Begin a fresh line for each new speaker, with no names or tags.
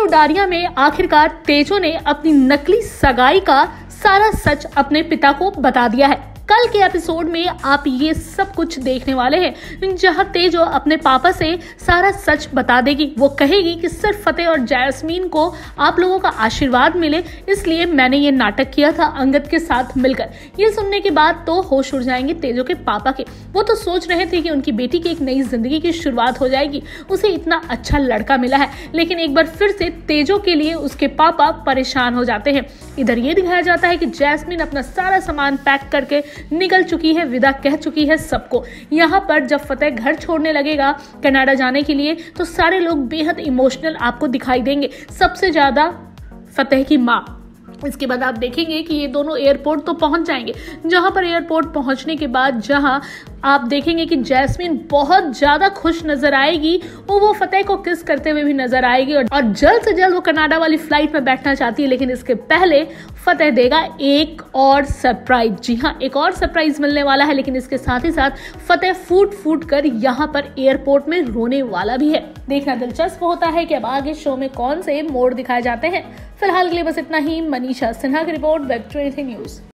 उडारिया में आखिरकार तेजो ने अपनी नकली सगाई का सारा सच अपने पिता को बता दिया है। कल के एपिसोड में आप ये सब कुछ देखने वाले हैं, जहां तेजो अपने पापा से सारा सच बता देगी। वो कहेगी कि सिर्फ फतेह और जैस्मीन को आप लोगों का आशीर्वाद मिले, इसलिए मैंने ये नाटक किया था अंगद के साथ मिलकर। ये सुनने के बाद तो होश उड़ जाएंगे तेजो के पापा के। वो तो सोच रहे थे कि उनकी बेटी की एक नई जिंदगी की शुरुआत हो जाएगी, उसे इतना अच्छा लड़का मिला है। लेकिन एक बार फिर से तेजो के लिए उसके पापा परेशान हो जाते हैं। इधर ये दिखाया जाता है कि जैस्मीन अपना सारा सामान पैक करके निकल चुकी है, विदा कह चुकी है सबको। यहाँ पर जब फतेह घर छोड़ने लगेगा कनाडा जाने के लिए, तो सारे लोग बेहद इमोशनल आपको दिखाई देंगे, सबसे ज्यादा फतेह की माँ। इसके बाद आप देखेंगे कि ये दोनों एयरपोर्ट तो पहुंच जाएंगे, जहां पर एयरपोर्ट पहुंचने के बाद जहां आप देखेंगे कि जैस्मीन बहुत ज्यादा खुश नजर आएगी, वो फतेह को किस करते हुए भी नजर आएगी और जल्द से जल्द वो कनाडा वाली फ्लाइट में बैठना चाहती है। लेकिन इसके पहले फतेह देगा एक और सरप्राइज। जी हाँ, एक और सरप्राइज मिलने वाला है, लेकिन इसके साथ ही साथ फतेह फूट फूट कर यहाँ पर एयरपोर्ट में रोने वाला भी है। देखना दिलचस्प होता है कि अब आगे शो में कौन से मोड़ दिखाए जाते हैं। फिलहाल के लिए बस इतना ही। मनीषा सिन्हा की रिपोर्ट, वेब 23 न्यूज।